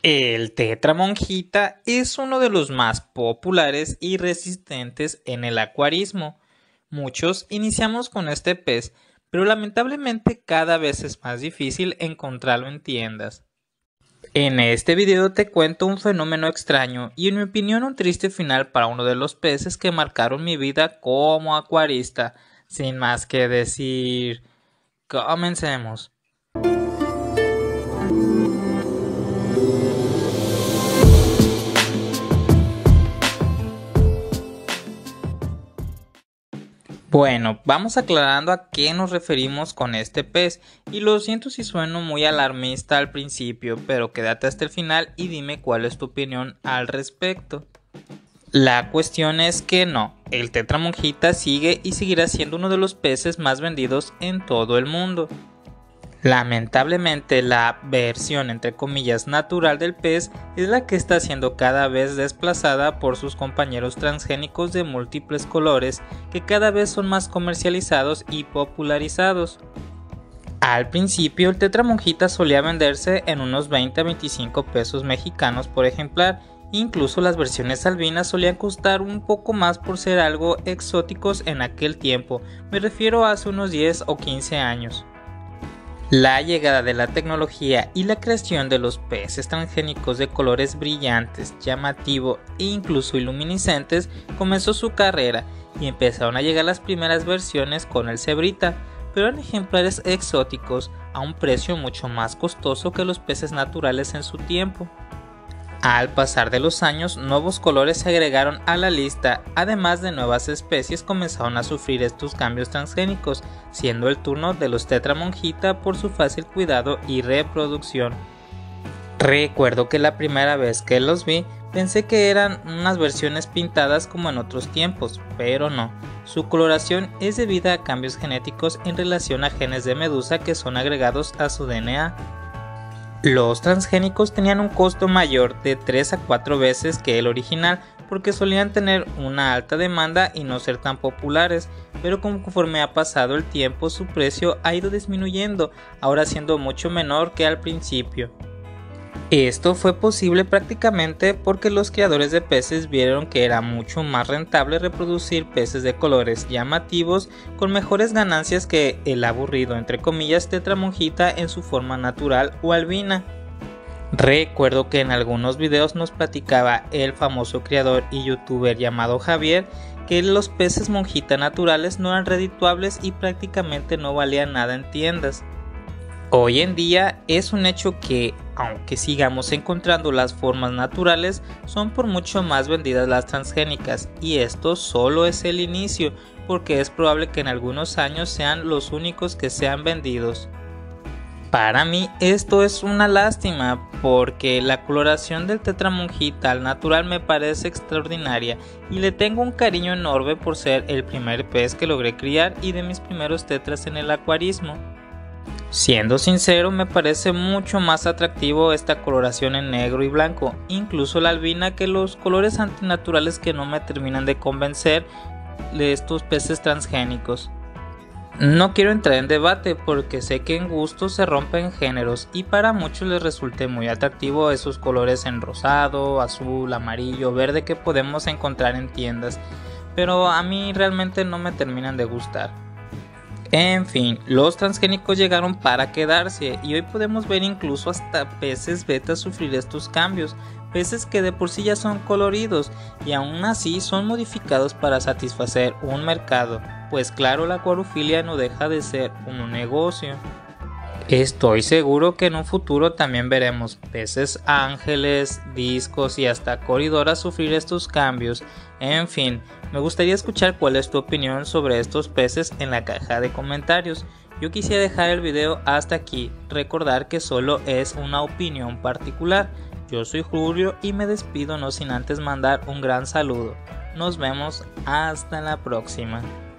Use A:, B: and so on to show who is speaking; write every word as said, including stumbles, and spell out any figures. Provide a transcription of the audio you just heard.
A: El tetramonjita es uno de los más populares y resistentes en el acuarismo. Muchos iniciamos con este pez, pero lamentablemente cada vez es más difícil encontrarlo en tiendas. En este video te cuento un fenómeno extraño y en mi opinión un triste final para uno de los peces que marcaron mi vida como acuarista. Sin más que decir, comencemos. Bueno, vamos aclarando a qué nos referimos con este pez, y lo siento si sueno muy alarmista al principio, pero quédate hasta el final y dime cuál es tu opinión al respecto. La cuestión es que no, el tetramonjita sigue y seguirá siendo uno de los peces más vendidos en todo el mundo. Lamentablemente, la versión entre comillas natural del pez es la que está siendo cada vez desplazada por sus compañeros transgénicos de múltiples colores que cada vez son más comercializados y popularizados. Al principio el tetramonjita solía venderse en unos veinte a veinticinco pesos mexicanos por ejemplar, incluso las versiones albinas solían costar un poco más por ser algo exóticos en aquel tiempo, me refiero a hace unos diez o quince años. La llegada de la tecnología y la creación de los peces transgénicos de colores brillantes, llamativos e incluso iluminiscentes comenzó su carrera y empezaron a llegar las primeras versiones con el cebrita, pero eran ejemplares exóticos a un precio mucho más costoso que los peces naturales en su tiempo. Al pasar de los años, nuevos colores se agregaron a la lista, además de nuevas especies comenzaron a sufrir estos cambios transgénicos, siendo el turno de los tetramonjita por su fácil cuidado y reproducción. Recuerdo que la primera vez que los vi, pensé que eran unas versiones pintadas como en otros tiempos, pero no. Su coloración es debida a cambios genéticos en relación a genes de medusa que son agregados a su D N A. Los transgénicos tenían un costo mayor de tres a cuatro veces que el original porque solían tener una alta demanda y no ser tan populares, pero conforme ha pasado el tiempo su precio ha ido disminuyendo, ahora siendo mucho menor que al principio. Esto fue posible prácticamente porque los criadores de peces vieron que era mucho más rentable reproducir peces de colores llamativos con mejores ganancias que el aburrido entre comillas tetramonjita en su forma natural o albina. Recuerdo que en algunos videos nos platicaba el famoso criador y youtuber llamado Javier que los peces monjita naturales no eran redituables y prácticamente no valían nada en tiendas. Hoy en día es un hecho que, aunque sigamos encontrando las formas naturales, son por mucho más vendidas las transgénicas, y esto solo es el inicio, porque es probable que en algunos años sean los únicos que sean vendidos. Para mí esto es una lástima, porque la coloración del tetramonjita al natural me parece extraordinaria y le tengo un cariño enorme por ser el primer pez que logré criar y de mis primeros tetras en el acuarismo. Siendo sincero, me parece mucho más atractivo esta coloración en negro y blanco, incluso la albina, que los colores antinaturales que no me terminan de convencer de estos peces transgénicos. No quiero entrar en debate porque sé que en gustos se rompen géneros y para muchos les resulte muy atractivo esos colores en rosado, azul, amarillo, verde que podemos encontrar en tiendas, pero a mí realmente no me terminan de gustar. En fin, los transgénicos llegaron para quedarse y hoy podemos ver incluso hasta peces beta sufrir estos cambios, peces que de por sí ya son coloridos y aún así son modificados para satisfacer un mercado, pues claro, la acuariofilia no deja de ser un negocio. Estoy seguro que en un futuro también veremos peces ángeles, discos y hasta coridoras sufrir estos cambios. En fin, me gustaría escuchar cuál es tu opinión sobre estos peces en la caja de comentarios. Yo quisiera dejar el video hasta aquí, recordar que solo es una opinión particular. Yo soy Julio y me despido no sin antes mandar un gran saludo. Nos vemos hasta la próxima.